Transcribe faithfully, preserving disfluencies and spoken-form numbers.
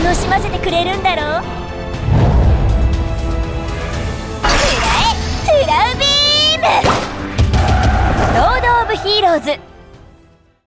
楽しませてくれるんだろう。食らえ、クラウビーム。ロード・オブ・ヒーローズ